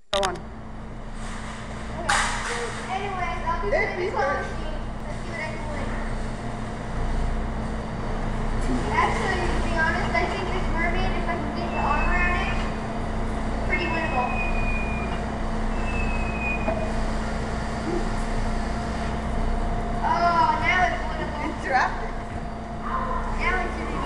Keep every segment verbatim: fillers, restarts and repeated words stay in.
Go on. Okay. Anyways, I'll be putting this on the machine. Let's see what I can win. Actually, to be honest, I think this mermaid, if I can get the arm around it, is pretty winnable. Oh, now it's winnable. You dropped it. Now it's winnable.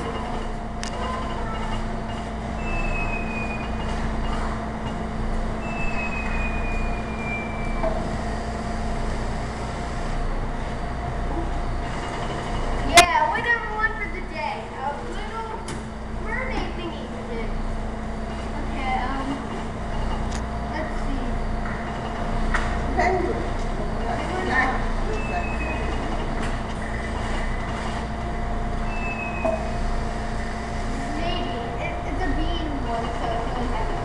Yeah, winner number one for the day. A little mermaid thingy for this. Okay, um, let's see. Penguin. Penguin, Nice. uh, Looks like penguin. Maybe. It, it's a bean one, so it's really heavy.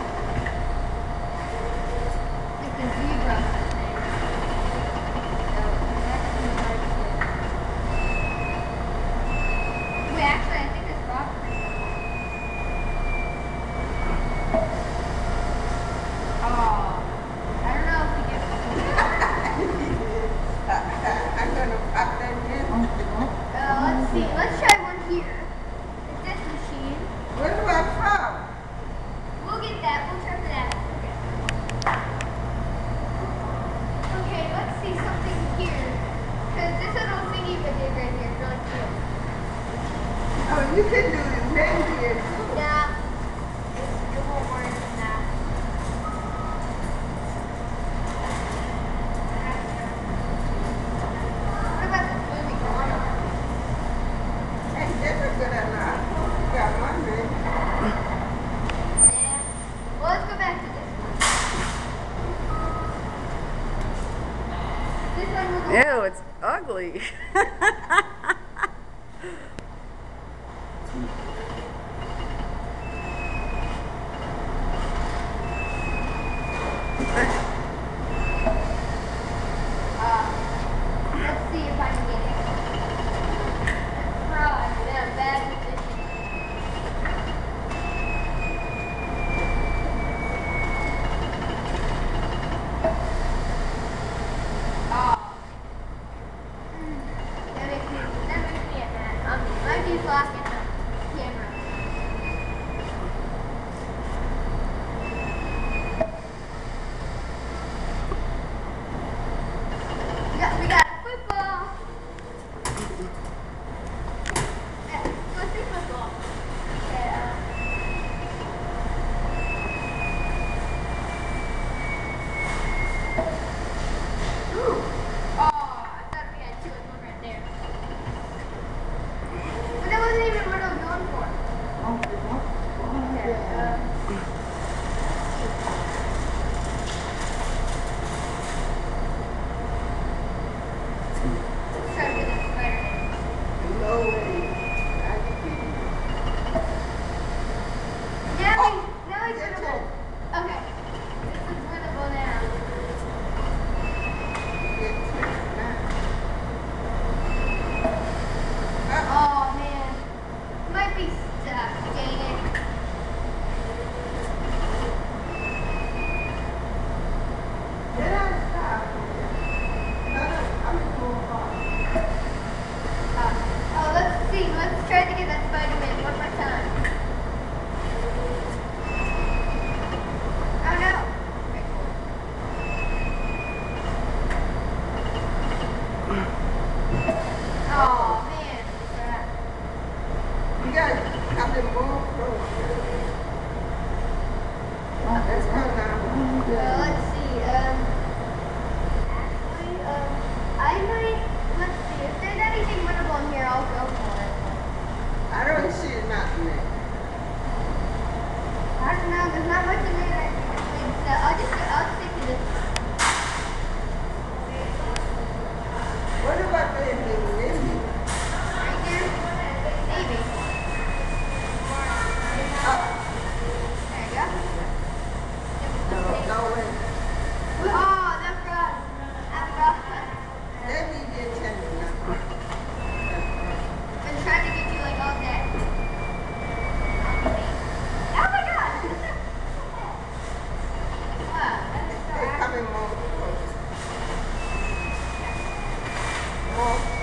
It's a zebra, I think. No, that's too hard to get. Wait, actually, I think it's robbery. Oh, I don't know if we get I'm gonna pop that in. Uh, let's see. Let's try one here. Is this machine? Where do I from? We'll get that. We'll try for that. Okay. Okay, let's see something here. Because this little thingy we did right here is really cute. Oh, you can do it reindeer too. Yeah. It, it won't work in that. What about this movie Moana? Hey, that's a good enough. You got one ring. Yeah. Well, let's go back to this one. This one will go Ew, it's ugly. Uh, let's see if I can get it. Right, I'm in a bad position. Oh. Mm. That makes me, that makes me mad. Um, might be blocking the camera. We got, we got football. Yeah, let's see football. Okay, uh, ooh. Oh, I thought we had two. It's one right there. But that wasn't even what I was going for. Okay, um, let's try to get that Spider-Man. No way. I can't. Now Oh, we, now he's your winnable. turn. Okay, this is winnable now. Your turn now. Oh man, might be stuck. Dang it. Did I stop? No, no, I'm going on. Uh, oh, let's see. Let's try to get that Spider-Man one more time. Oh no. Okay, cool. Oh man. Crap. You guys have the more close. Let's go now. Uh, let's see. Um, actually, um, I might. Let's see. If there's anything winnable in here, I'll go for it. I don't see nothing there. I don't know. There's not much in there. That I think. So I'll just. I'll stick to this. What about the Indian? Right there. Maybe. Oh, There you go. no, no way. comfortable.